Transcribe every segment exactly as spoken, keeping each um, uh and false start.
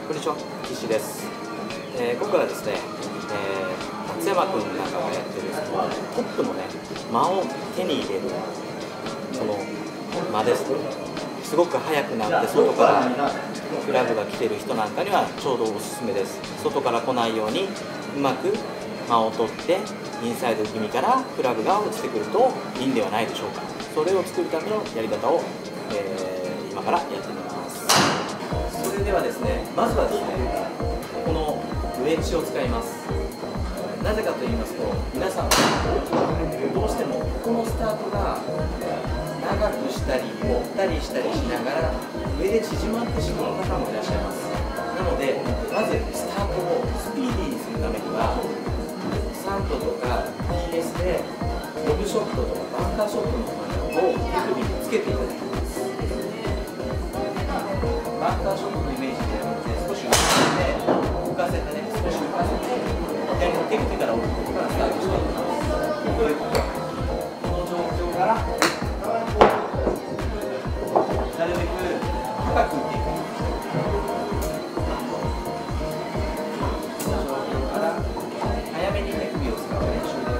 こんにちは、岸です。えー、今回はですね、えー、松山君なんかがやってるトップのね、間を手に入れるこの間ですね。すごく速くなって外からクラブが来てる人なんかにはちょうどおすすめです。外から来ないようにうまく間を取ってインサイド気味からクラブが落ちてくるといいんではないでしょうか。それを作るためのやり方を、えー、今からやってみます。それではですね、まずはですね、このウェッジを使います。なぜかと言いますと、皆さんどうしてもこのスタートが長くしたり折ったりしたりしながら上で縮まってしまう方もいらっしゃいます。なので、まずスタートをスピーディーにするためにはサンドとか ティーエス でロブショットとかバンカーショットの真ん中を手首につけていただきます。バンカーショットのイメージではなくて、少し浮かせて、浮かせてね、少し浮かせて、左の手首から折ることからスタートしていきます。この状況から、なるべく高く打っていく。この状況から、早めに手首を使う練習です。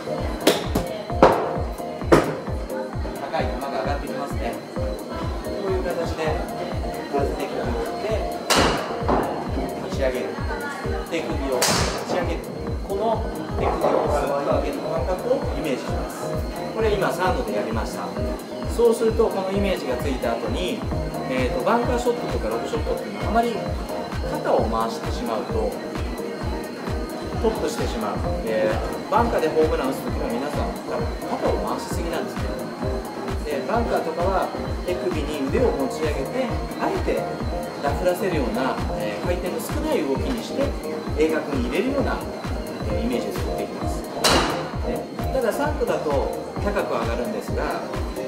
高い球が上がってきますね。こういう形で、まず手首を折って持ち上げる、手首を持ち上げる、この手首をスッと上げる感覚をイメージします。これ今さんどでやりました。そうするとこのイメージがついた後に、えーとバンカーショットとかロブショットっていうのはあまり肩を回してしまうとトップしてしまう。でバンカーでホームラン打つときは皆さん多分肩を回しすぎなんですね。でバンカーとかは手首に腕を持ち上げてあえてダフらせるような、えー、回転の少ない動きにして鋭角に入れるような、えー、イメージを作っていきます。でただサンドだと高く上がるんですが、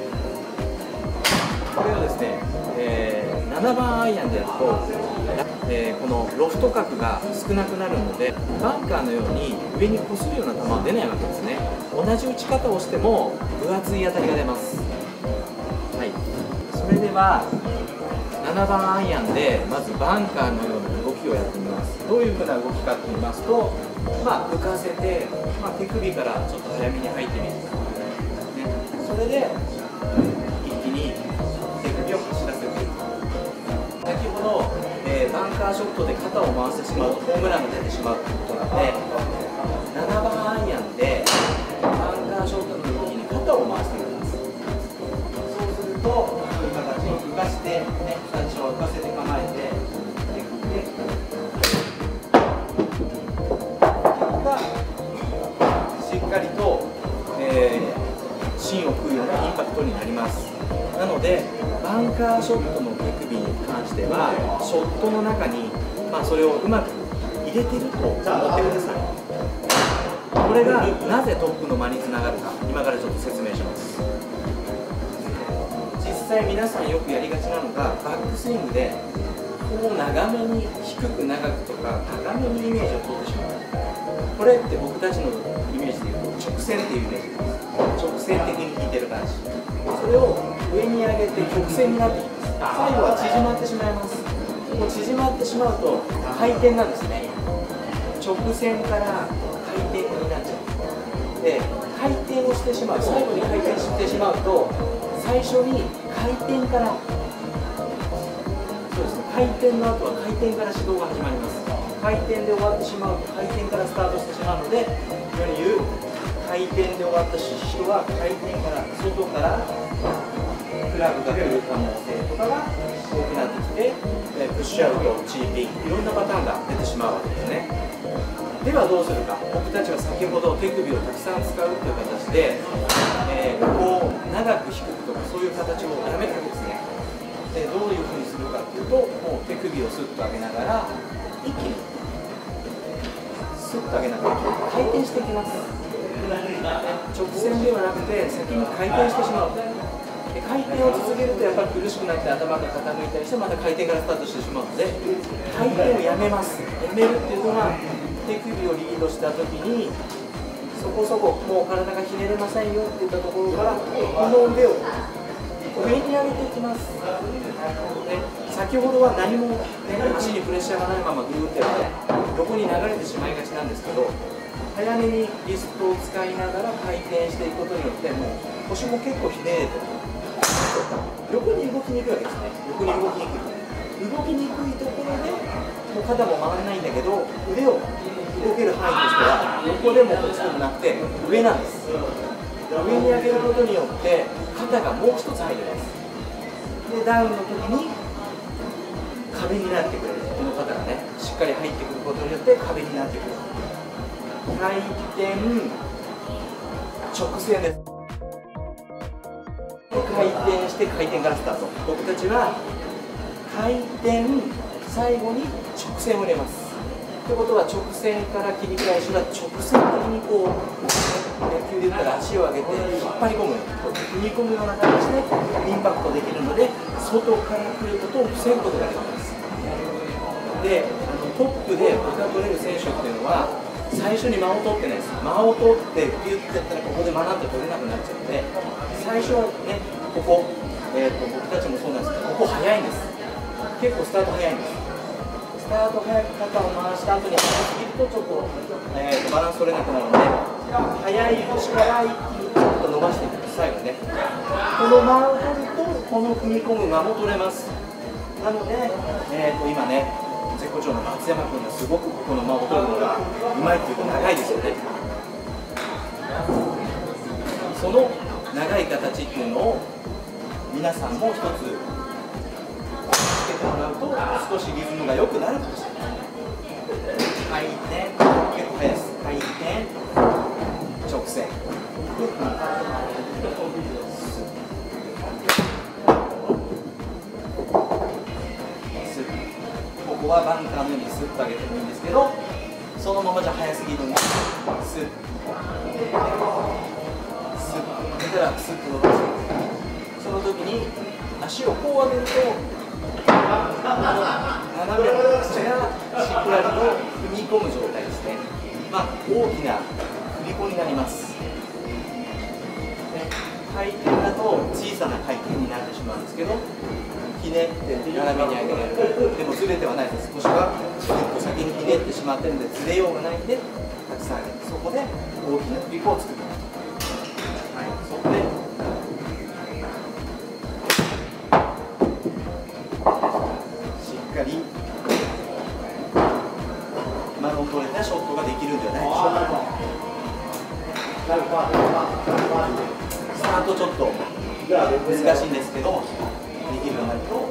これをですね、えー、ななばんアイアンでやると、えー、このロフト角が少なくなるのでバンカーのように上にこするような球は出ないわけですね。同じ打ち方をしても分厚い当たりが出ます。はい、それではななばんアイアンでまずバンカーのような動きをやってみます。どういうふうな動きかと言いますと、まあ、浮かせて、まあ、手首からちょっと早めに入ってみる、ね、それで一気に手首を走らせていく。先ほど、えー、バンカーショットで肩を回してしまうとホームランが出てしまうということなので、ななばんアイアンでバンカーショットの時に肩を回してください。そうするとこういう形に浮かして、ね、最初は浮かせて構えて手首でがしっかりと、えー、芯を食うようなインパクトになります。なのでバンカーショットの手首に関してはショットの中に、まあ、それをうまく入れてると思ってください。これがなぜトップの間につながるか、今からちょっと説明します。実際皆さんよくやりがちなのがバックスイングでこう長めに低く長くとか高めにイメージを取ってしまう。これって僕たちのイメージでいうと直線っていうイメージです。直線的に引いてる感じ。それを上に上げて曲線になっていきます。最後は縮まってしまいます。こう縮まってしまうと回転なんですね。直線から回転になっちゃう。で回転をしてしまう、最後に回転してしまうと最初に回転から、そうですね、回転の後は回転から指導が始まります。回転で終わってしまうと回転からスタートしてしまうので、世に言う回転で終わった人は回転から外からクラブが来る可能性とかが多くなってきて、プッシュアウト、チーピング、いろんなパターンが出てしまうわけですね。ではどうするか。僕たちは先ほど手首をたくさん使うという形で、えー、こう長く低くとかそういう形をやめたわけですね。でどういうふうにするかというと、もう手首をスッと上げながら一気にスッと上げながら回転していきます。直線ではなくて先に回転してしまう。で回転を続けるとやっぱり苦しくなって頭が傾いたりしてまた回転からスタートしてしまうので、回転をやめます。やめるっていうのは手首をリードした時にそこそこもう体がひねれませんよっていったところからこの腕をこ上に上げていきます。で先ほどは何も、ね、足にプレッシャーがないままグーってやって横に流れてしまいがちなんですけど、早めにリストを使いながら回転していくことによってもう腰も結構ひねれて横に動きにくいわけですね。横に動きにくい動きにくいところでもう肩も回らないんだけど、腕を動ける範囲としては横でもこっちでもなくて上なんです。上に上げることによって肩がもう一つ入ります。でダウンの時に壁になってくれる、この肩がねしっかり入ってくることによって壁になってくる。回転直線です。回転して回転からスタート。僕たちは回転最後に直線を入れます。ということは直線から切り返しは直線的にこう野球で言ったら足を上げて引っ張り込む、踏み込むような形でインパクトできるので、外から来ることを防ぐことができます。であのトップで僕が取れる選手っていうのは最初に間を取ってないです。間を取ってピュッてやったらここで間なんて取れなくなっちゃうので、最初はねここ、えー、と僕たちもそうなんですけど、ここ早いんです。結構スタート早いんです。スタート早く肩を回した後に早すぎるとちょっと、えー、とバランス取れなくなるので、早いうちから一気にちょっと伸ばしていく。最後ねこの間を取るとこの踏み込む間も取れます。なので、えー、と今ね絶好調の松山君がすごくここの間を取るのがうまいっていうか長いですよね。その長い形っていうのを皆さんも一つつけてもらうと少しリズムが良くなるかもしれない。回転、結構速いです。回転、直線。ここはバンカーのようにスッと上げてもいいんですけど、そのままじゃ速すぎるんで、スッ、スッ、出たらスッと伸ばして、その時に足をこう上げると、斜めの足がしっかりと踏み込む状態ですね。まあ、大きな振り子になります。回転だと小さな回転になってしまうんですけど、ひねって斜めに上げられる。でもずれてはないです。少しは一歩先にひねってしまってるので、ずれようがないんで、たくさん上げて、そこで大きな振り子を作る。はい、そこでしっかり間の取れたショットができるんではないでしょうか。スタートちょっと難しいんですけど、できるようになると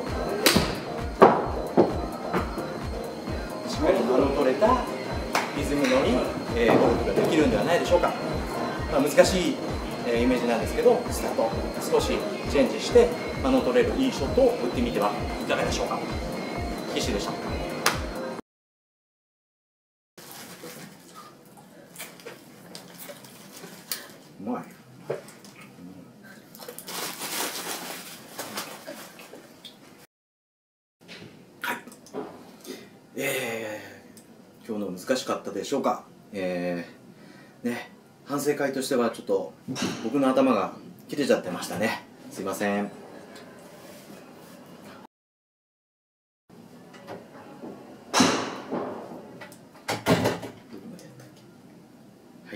しっかり間の取れたリズムのいい、えー、ゴルフができるんではないでしょうか。まあ、難しい、えー、イメージなんですけど、スタート少しチェンジして間の取れるいいショットを打ってみてはいかがでしょうか。岸でした。うまい。えー、今日の難しかったでしょうか。えー、ね、反省会としてはちょっと僕の頭が切れちゃってましたね。すいません。はい、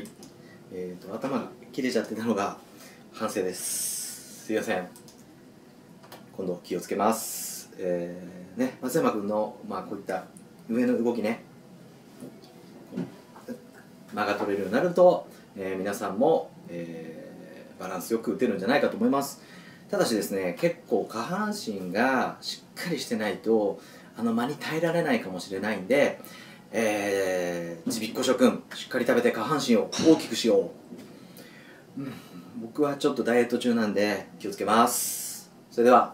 えーと頭が切れちゃってたのが反省です。すいません。今度気をつけます。えー、ね、松山君のまあこういった上の動きね、間が取れるようになると、えー、皆さんも、えー、バランスよく打てるんじゃないかと思います。ただしですね、結構下半身がしっかりしてないとあの間に耐えられないかもしれないんで、えー、ちびっこ諸君しっかり食べて下半身を大きくしよう、うん、僕はちょっとダイエット中なんで気をつけます。それでは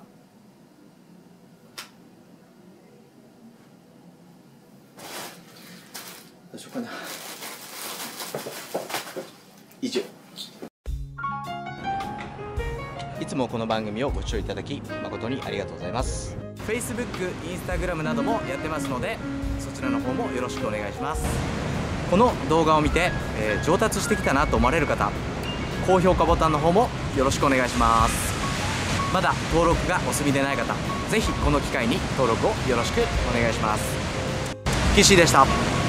どうしようかな。以上。いつもこの番組をご視聴いただき誠にありがとうございます。 Facebook、Instagram などもやってますので、そちらの方もよろしくお願いします。この動画を見て、えー、上達してきたなと思われる方、高評価ボタンの方もよろしくお願いします。 まだ登録がお済みでない方、ぜひこの機会に登録をよろしくお願いします。岸でした。